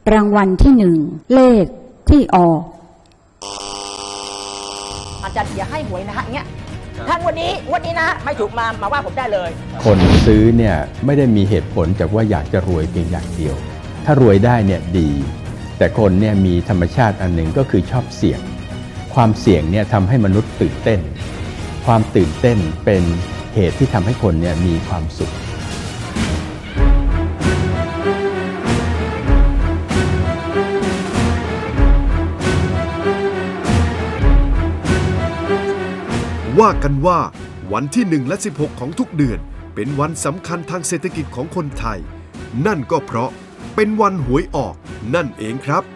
รางวัลที่1เลขที่ออกอาจารย์อย่าให้หวยนะฮะเงี้ยถ้างวันนี้นะฮะไม่ถูกมาว่าผมได้เลยคนซื้อเนี่ยไม่ได้มีเหตุผลจากว่าอยากจะรวยเพียงอย่างเดียวถ้ารวยได้เนี่ยดีแต่คนเนี่ยมีธรรมชาติอันหนึ่งก็คือชอบเสี่ยงความเสี่ยงเนี่ยทำให้มนุษย์ตื่นเต้นความตื่นเต้นเป็นเหตุที่ทำให้คนเนี่ยมีความสุขว่ากันว่าวันที่1และ16ของทุกเดือนเป็นวันสำคัญทางเศรษฐกิจของคนไทยนั่นก็เพราะเป็นวันหวยออกนั่นเองครับ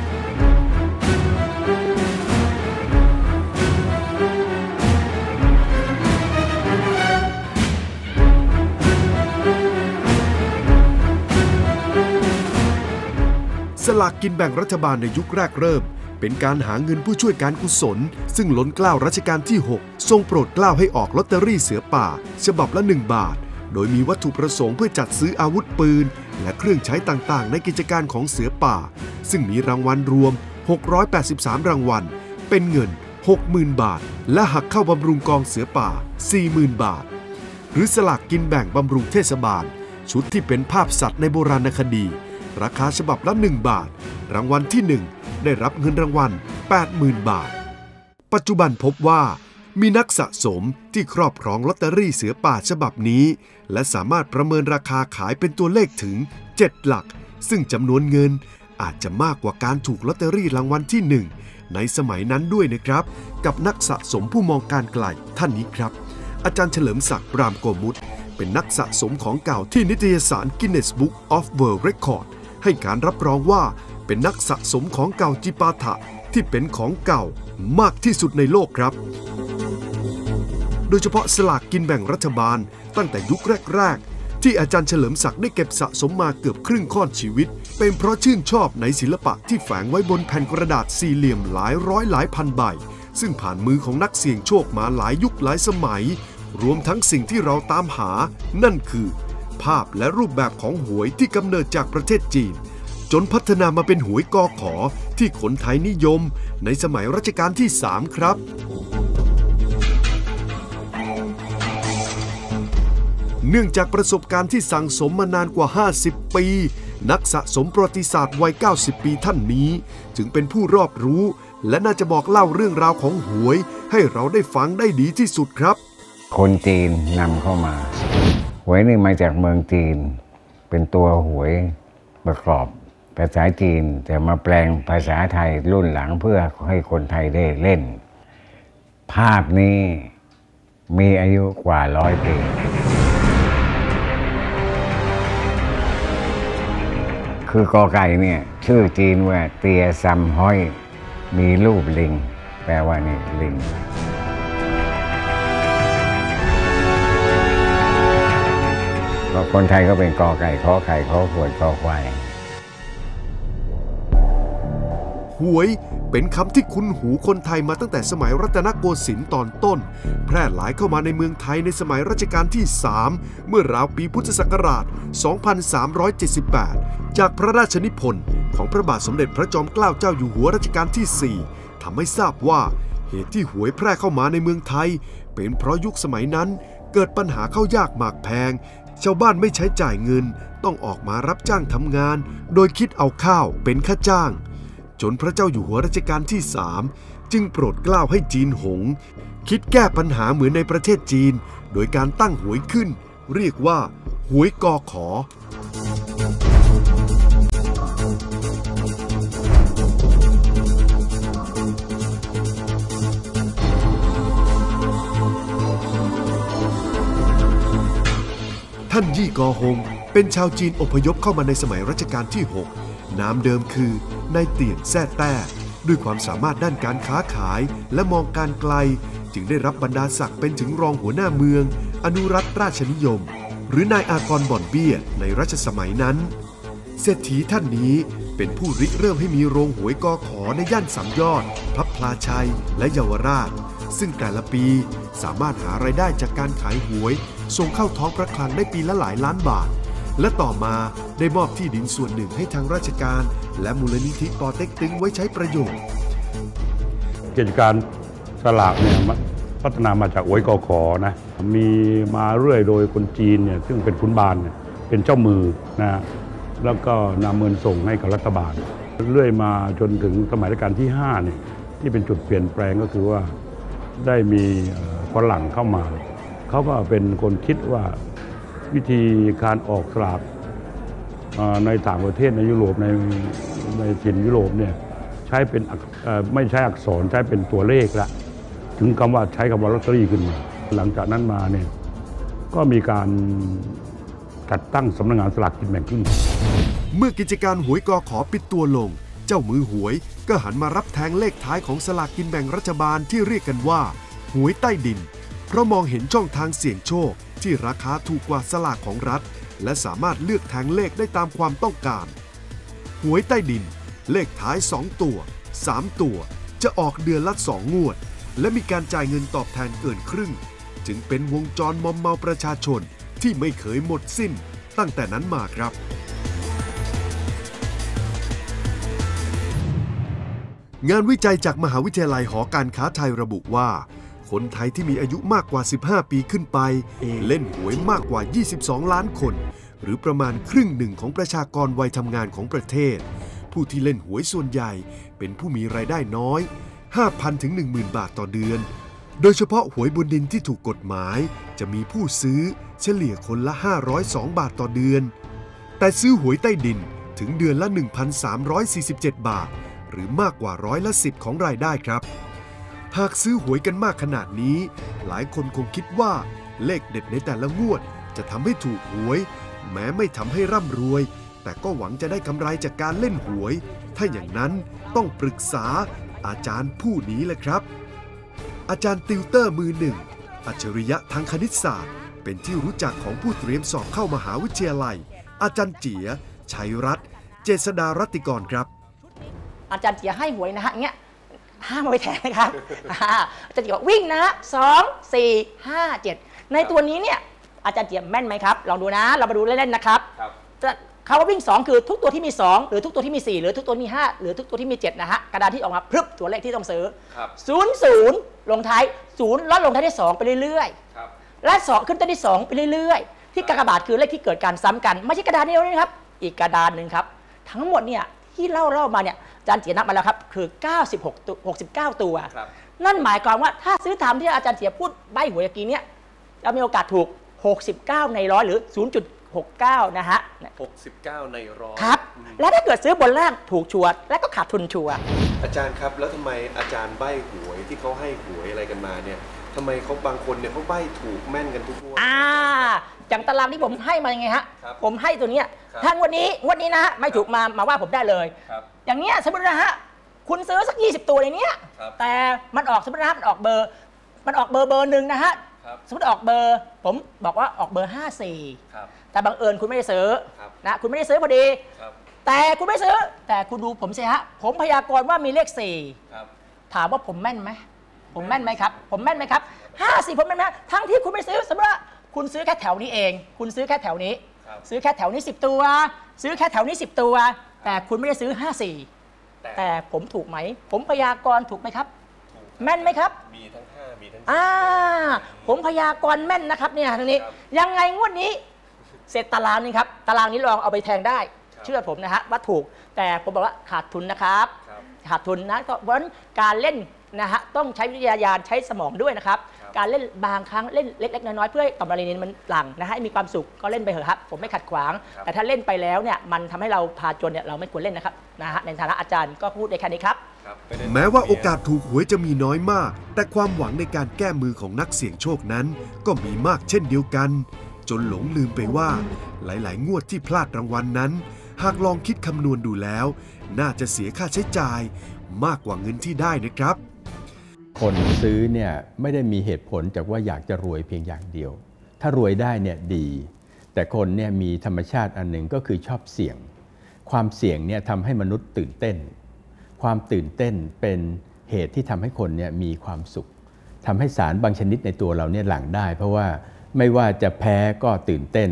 สลากกินแบ่งรัฐบาลในยุคแรกเริ่มเป็นการหาเงินผู้ช่วยการกุศลซึ่งล้นเกล้ารัชกาลที่6ทรงโปรดเกล้าให้ออกลอตเตอรี่เสือป่าฉบับละ1 บาทโดยมีวัตถุประสงค์เพื่อจัดซื้ออาวุธปืนและเครื่องใช้ต่างๆในกิจการของเสือป่าซึ่งมีรางวัลรวม683รางวัลเป็นเงิน 60,000 บาทและหักเข้าบำรุงกองเสือป่า 40,000 บาทหรือสลากกินแบ่งบำรุงเทศบาลชุดที่เป็นภาพสัตว์ในโบราณคดีราคาฉบับละ1 บาทรางวัลที่1ได้รับเงินรางวัล 80,000 บาทปัจจุบันพบว่ามีนักสะสมที่ครอบครองลอตเตอรี่เสือป่าฉบับนี้และสามารถประเมินราคาขายเป็นตัวเลขถึง7 หลักซึ่งจำนวนเงินอาจจะมากกว่าการถูกลอตเตอรี่รางวัลที่1ในสมัยนั้นด้วยนะครับกับนักสะสมผู้มองการไกลท่านนี้ครับอาจารย์เฉลิมศักดิ์รามโกมุตเป็นนักสะสมของเก่าที่นิตยสาร Guinness Book of World Record ให้การรับรองว่าเป็นนักสะสมของเก่าจิปาถะที่เป็นของเก่ามากที่สุดในโลกครับโดยเฉพาะสลากกินแบ่งรัฐบาลตั้งแต่ยุคแรกๆที่อาจารย์เฉลิมศักดิ์ได้เก็บสะสมมาเกือบครึ่งค่อนชีวิตเป็นเพราะชื่นชอบในศิลปะที่แฝงไว้บนแผ่นกระดาษสี่เหลี่ยมหลายร้อยหลายพันใบซึ่งผ่านมือของนักเสี่ยงโชคมาหลายยุคหลายสมัยรวมทั้งสิ่งที่เราตามหานั่นคือภาพและรูปแบบของหวยที่กำเนิดจากประเทศจีนจนพัฒนามาเป็นหวยกอขอที่คนไทยนิยมในสมัยรัชกาลที่3ครับเนื่องจากประสบการณ์ที่สั่งสมมานานกว่า50 ปีนักสะสมประวัติศาสตร์วัย90 ปีท่านนี้จึงเป็นผู้รอบรู้และน่าจะบอกเล่าเรื่องราวของหวยให้เราได้ฟังได้ดีที่สุดครับคนจีนนำเข้ามาหวยนี่มาจากเมืองจีนเป็นตัวหวยประกอบภาษาจีนแต่มาแปลงภาษาไทยรุ่นหลังเพื่อให้คนไทยได้เล่นภาพนี้มีอายุกว่า100 ปีคือกอไก่เนี่ยชื่อจีนว่าเตียซัมห้อยมีรูปลิงแปลว่านี่ลิงคนไทยก็เป็นกอไก่ขอไข่ขอขวดขอควายหวยเป็นคำที่คุ้นหูคนไทยมาตั้งแต่สมัยรัตนโกสินทร์ตอนต้นแพร่หลายเข้ามาในเมืองไทยในสมัยรัชกาลที่3เมื่อราวปีพุทธศักราช 2378 จากพระราชนิพนธ์ของพระบาทสมเด็จพระจอมเกล้าเจ้าอยู่หัวรัชกาลที่4ทำให้ทราบว่าเหตุที่หวยแพร่เข้ามาในเมืองไทยเป็นเพราะยุคสมัยนั้นเกิดปัญหาข้าวยากหมากแพงชาวบ้านไม่ใช้จ่ายเงินต้องออกมารับจ้างทำงานโดยคิดเอาข้าวเป็นค่าจ้างจนพระเจ้าอยู่หัวรัชกาลที่3จึงโปรดเกล้าให้จีนหงคิดแก้ปัญหาเหมือนในประเทศจีนโดยการตั้งหวยขึ้นเรียกว่าหวยกอขอท่านยี่กอฮงเป็นชาวจีนอพยพเข้ามาในสมัยรัชกาลที่6นามเดิมคือนายเตี่ยนแซ่แต้ด้วยความสามารถด้านการค้าขายและมองการไกลจึงได้รับบรรดาศักดิ์เป็นถึงรองหัวหน้าเมืองอนุรักษ์ราชนิยมหรือนายอากรบ่อนเบี้ยในรัชสมัยนั้นเศรษฐีท่านนี้เป็นผู้ริเริ่มให้มีโรงหวยกอขอในย่านสามยอดพระพลาชัยและเยาวราชซึ่งแต่ละปีสามารถหารายได้จากการขายหวยส่งเข้าท้องพระคลังได้ปีละหลายล้านบาทและต่อมาได้มอบที่ดินส่วนหนึ่งให้ทางราชการและมูลนิธิปอเต็กตึงไว้ใช้ประโยชน์กิจการสลากเนี่ยพัฒนามาจากอวยกขอนะมีมาเรื่อยโดยคนจีนเนี่ยซึ่งเป็นขุนบาลเนี่ยเป็นเจ้ามือนะแล้วก็นำเงินส่งให้กับรัฐบาลเรื่อยมาจนถึงสมัยรัชกาลที่5เนี่ยที่เป็นจุดเปลี่ยนแปลงก็คือว่าได้มีฝรั่งเข้ามาเขาก็เป็นคนคิดว่าวิธีการออกสลากในต่างประเทศในยุโรปในถิ่นยุโรปเนี่ยใช้เป็นไม่ใช้อักษรใช้เป็นตัวเลขละถึงคำว่าใช้คำว่าลอตเตอรี่ขึ้นมาหลังจากนั้นมาเนี่ยก็มีการจัดตั้งสำนักงานสลากกินแบ่งขึ้นเมื่อกิจการหวยกข.ปิดตัวลงเจ้ามือหวยก็หันมารับแทงเลขท้ายของสลากกินแบ่งรัฐบาลที่เรียกกันว่าหวยใต้ดินเพราะมองเห็นช่องทางเสี่ยงโชคที่ราคาถูกกว่าสลากของรัฐและสามารถเลือกแทงเลขได้ตามความต้องการหวยใต้ดินเลขท้าย2ตัว3ตัวจะออกเดือนละ2 งวดและมีการจ่ายเงินตอบแทนเกินครึ่งจึงเป็นวงจรมอมเมาประชาชนที่ไม่เคยหมดสิ้นตั้งแต่นั้นมาครับงานวิจัยจากมหาวิทยาลัยหอการค้าไทยระบุว่าคนไทยที่มีอายุมากกว่า15 ปีขึ้นไปเล่นหวยมากกว่า22 ล้านคนหรือประมาณครึ่งหนึ่งของประชากรวัยทำงานของประเทศผู้ที่เล่นหวยส่วนใหญ่เป็นผู้มีรายได้น้อย 5,000 ถึง 10,000 บาทต่อเดือนโดยเฉพาะหวยบนดินที่ถูกกฎหมายจะมีผู้ซื้อเฉลี่ยคนละ502 บาทต่อเดือนแต่ซื้อหวยใต้ดินถึงเดือนละ 1,347 บาทหรือมากกว่า10%ของรายได้ครับหากซื้อหวยกันมากขนาดนี้หลายคนคงคิดว่าเลขเด็ดในแต่ละงวดจะทำให้ถูกหวยแม้ไม่ทำให้ร่ำรวยแต่ก็หวังจะได้กำไรจากการเล่นหวยถ้าอย่างนั้นต้องปรึกษาอาจารย์ผู้นี้แหละครับอาจารย์ติวเตอร์มือหนึ่งอัจฉริยะทางคณิตศาสตร์เป็นที่รู้จักของผู้เตรียมสอบเข้ามหาวิทยาลัยอาจารย์เจี๋ยชัยรัตน์เจษฎารัตติกรครับอาจารย์เจี๋ยให้หวยนะฮะอย่างเงี้ยห้ามไปแทนนะครับอาจารย์เจี๋ยวิ่งนะ2 4 5 7ในตัวนี้เนี่ยอาจารย์เจี๋ยแม่นไหมครับลองดูนะเรามาดูเล่นๆนะครับเขาว่าวิ่ง2คือทุกตัวที่มี2หรือทุกตัวที่มี4หรือทุกตัวที่มี5หรือทุกตัวที่มี7นะฮะกระดานที่ออกมาพรึบตัวเลขที่ต้องซื้อ00ลงท้าย0ลดลงท้ายที่2ไปเรื่อยๆและ2ขึ้นต้นที่2ไปเรื่อยๆที่กากบาทคือเลขที่เกิดการซ้ำกันไม่ใช่กระดานเดียวนะครับอีกกระดานหนึ่งครับทั้งหมดเนี่ยที่เล่ามาเนี่ยอาจารย์เจี๋ยนับมาแล้วครับคือ69 ตัวนั่นหมายความว่าถ้าซื้อตามที่อาจารย์เจี๋ยพูดใบหวยเมื่อกี้เนี่ยเรามีโอกาสถูก69 ใน 100หรือ 0.69 นะฮะ 69 ใน 100 ครับแล้วถ้าเกิดซื้อบนล่างถูกชัวร์และก็ขาดทุนชัวร์อาจารย์ครับแล้วทำไมอาจารย์ใบหวยที่เขาให้หวยอะไรกันมาเนี่ยทำไมเขาบางคนเนี่ยเขาใบถูกแม่นกันทุกงวดอย่างตารางที่ผมให้มายังไงฮะผมให้ตัวนี้ถ้างวดนี้นะฮะไม่ถูกมาว่าผมได้เลยอย่างเนี้ยสมมตินะฮะคุณซื้อสัก20 ตัวในนี้แต่มันออกสมมตินะฮะมันออกเบอร์หนึ่งนะฮะสมมติออกเบอร์ผมบอกว่าออกเบอร์54แต่บังเอิญคุณไม่ได้ซื้อนะคุณไม่ได้ซื้อพอดีแต่คุณไม่ซื้อแต่คุณดูผมสิฮะผมพยากรณ์ว่ามีเลข4ถามว่าผมแม่นไหมผมแม่นไหมครับผมแม่นไหมครับ54ผมแม่นไหมทั้งที่คุณไม่ซื้อสมมติว่าคุณซื้อแค่แถวนี้เองคุณซื้อแค่แถวนี้ซื้อแค่แถวนี้10 ตัวซื้อแค่แถวนี้10 ตัวแต่คุณไม่ได้ซื้อ54แต่ผมถูกไหมผมพยากรณ์ถูกไหมครับแม่นไหมครับมีทั้ง5มีทั้งผมพยากรณ์แม่นนะครับเนี่ยทางนี้ยังไงงวดนี้เสร็จตารางนี้ครับตารางนี้ลองเอาไปแทงได้เชื่อผมนะฮะว่าถูกแต่ผมบอกว่าขาดทุนนะครับขาดทุนนะเพราะฉะนั้นการเล่นนะฮะต้องใช้วิทยาญาณใช้สมองด้วยนะครับการเล่นบางครั้งเล่นเล็กๆน้อยๆเพื่อให้กำไรนี้มันหลั่งนะฮะให้มีความสุขก็เล่นไปเถอะครับผมไม่ขัดขวางแต่ถ้าเล่นไปแล้วเนี่ยมันทำให้เราพาจนเนี่ยเราไม่ควรเล่นนะครับนะฮะในฐานะอาจารย์ก็พูดได้แค่นี้ครับแม้ว่าโอกาสถูกหวยจะมีน้อยมากแต่ความหวังในการแก้มือของนักเสี่ยงโชคนั้นก็มีมากเช่นเดียวกันจนหลงลืมไปว่าหลายๆงวดที่พลาดรางวัลนั้นหากลองคิดคำนวณดูแล้วน่าจะเสียค่าใช้จ่ายมากกว่าเงินที่ได้นะครับคนซื้อเนี่ยไม่ได้มีเหตุผลจากว่าอยากจะรวยเพียงอย่างเดียวถ้ารวยได้เนี่ยดีแต่คนเนี่ยมีธรรมชาติอันหนึ่งก็คือชอบเสี่ยงความเสี่ยงเนี่ยทำให้มนุษย์ตื่นเต้นความตื่นเต้นเป็นเหตุที่ทำให้คนเนี่ยมีความสุขทำให้สารบางชนิดในตัวเราเนี่ยหลั่งได้เพราะว่าไม่ว่าจะแพ้ก็ตื่นเต้น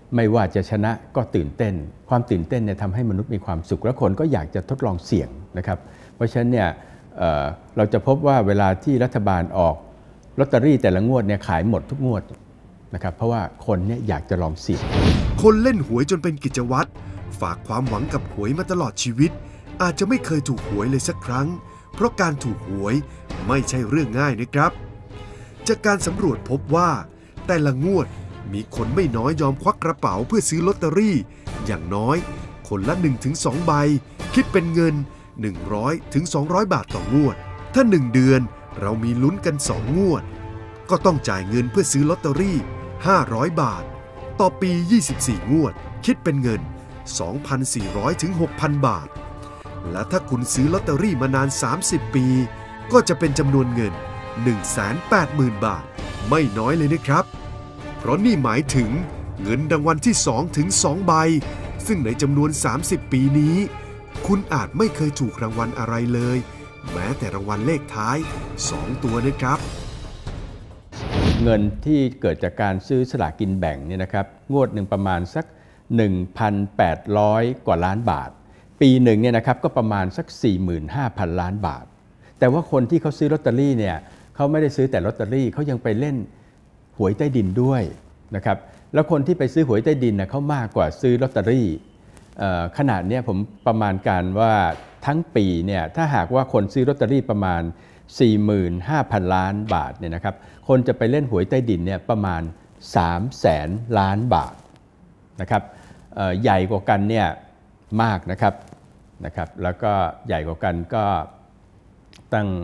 ไม่ว่าจะชนะก็ตื่นเต้นความตื่นเต้นเนี่ยทำให้มนุษย์มีความสุขและคนก็อยากจะทดลองเสี่ยงนะครับเพราะฉะนั้นเนี่ยเราจะพบว่าเวลาที่รัฐบาลออกลอตเตอรี่แต่ละงวดเนี่ยขายหมดทุกงวดนะครับเพราะว่าคนเนี่ยอยากจะลองเสี่ยงคนเล่นหวยจนเป็นกิจวัตรฝากความหวังกับหวยมาตลอดชีวิตอาจจะไม่เคยถูกหวยเลยสักครั้งเพราะการถูกหวยไม่ใช่เรื่องง่ายนะครับจากการสำรวจพบว่าแต่ละงวดมีคนไม่น้อยยอมควักกระเป๋าเพื่อซื้อลอตเตอรี่อย่างน้อยคนละ 1-2 ใบคิดเป็นเงิน 100-200 บาทต่องวดถ้า1เดือนเรามีลุ้นกัน2งวดก็ต้องจ่ายเงินเพื่อซื้อลอตเตอรี่500 บาทต่อปี24งวดคิดเป็นเงิน 2,400 ถึง 6,000 บาทและถ้าคุณซื้อลอตเตอรี่มานาน30ปีก็จะเป็นจำนวนเงิน 180,000 บาทไม่น้อยเลยนะครับเพราะนี่หมายถึงเงินรางวัลที่2ถึง2ใบซึ่งในจำนวน30ปีนี้คุณอาจไม่เคยถูกรางวัลอะไรเลยแม้แต่รางวัลเลขท้าย2ตัวนะครับเงินที่เกิดจากการซื้อสลากกินแบ่งเนี่ยนะครับงวดหนึ่งประมาณสัก 1,800 กว่าล้านบาทปีหนึ่งเนี่ยนะครับก็ประมาณสัก 45,000 ล้านบาทแต่ว่าคนที่เขาซื้อลอตเตอรี่เนี่ยเขาไม่ได้ซื้อแต่ลอตเตอรี่เขายังไปเล่นหวยใต้ดินด้วยนะครับแล้วคนที่ไปซื้อหวยใต้ดินนะเขามากกว่าซื้อลอตเตอรี่ขนาดนี้ผมประมาณการว่าทั้งปีเนี่ยถ้าหากว่าคนซื้อลอตเตอรี่ประมาณ 45,000 ล้านบาทเนี่ยนะครับคนจะไปเล่นหวยใต้ดินเนี่ยประมาณ 300,000 ล้านบาทนะครับใหญ่กว่ากันเนี่ยมากนะครับแล้วก็ใหญ่กว่ากันก็ตั้ง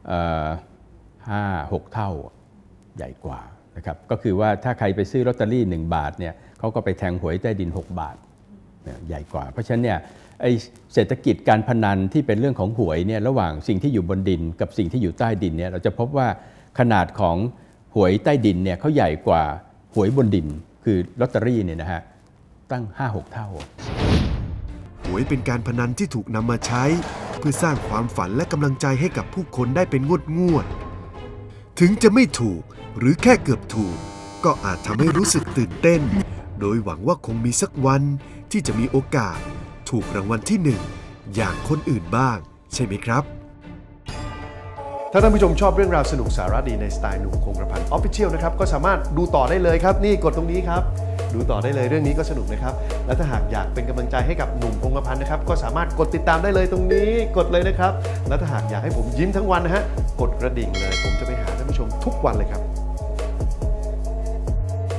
5-6 เท่าใหญ่กว่านะครับก็คือว่าถ้าใครไปซื้อลอตเตอรี่1 บาทเนี่ยเขาก็ไปแทงหวยใต้ดิน6 บาทใหญ่กว่าเพราะฉะนั้นเนี่ยไอ้เศรษฐกิจการพนันที่เป็นเรื่องของหวยเนี่ยระหว่างสิ่งที่อยู่บนดินกับสิ่งที่อยู่ใต้ดินเนี่ยเราจะพบว่าขนาดของหวยใต้ดินเนี่ยเขาใหญ่กว่าหวยบนดินคือลอตเตอรี่เนี่ยนะฮะตั้ง 5-6 เท่าหวยเป็นการพนันที่ถูกนำมาใช้เพื่อสร้างความฝันและกำลังใจให้กับผู้คนได้เป็นงวดถึงจะไม่ถูกหรือแค่เกือบถูกก็อาจทำให้รู้สึกตื่นเต้นโดยหวังว่าคงมีสักวันที่จะมีโอกาสถูกรางวัลที่1อย่างคนอื่นบ้างใช่ไหมครับถ้าท่านผู้ชมชอบเรื่องราวสนุกสาระดีในสไตล์หนุ่มคงกระพัน Official นะครับก็สามารถดูต่อได้เลยครับนี่กดตรงนี้ครับดูต่อได้เลยเรื่องนี้ก็สนุกนะครับและถ้าหากอยากเป็นกำลังใจให้กับหนุ่มคงกระพันนะครับก็สามารถกดติดตามได้เลยตรงนี้กดเลยนะครับและถ้าหากอยากให้ผมยิ้มทั้งวันนะฮะกดกระดิ่งเลยผมจะไปหาท่านผู้ชมทุกวันเลยครับ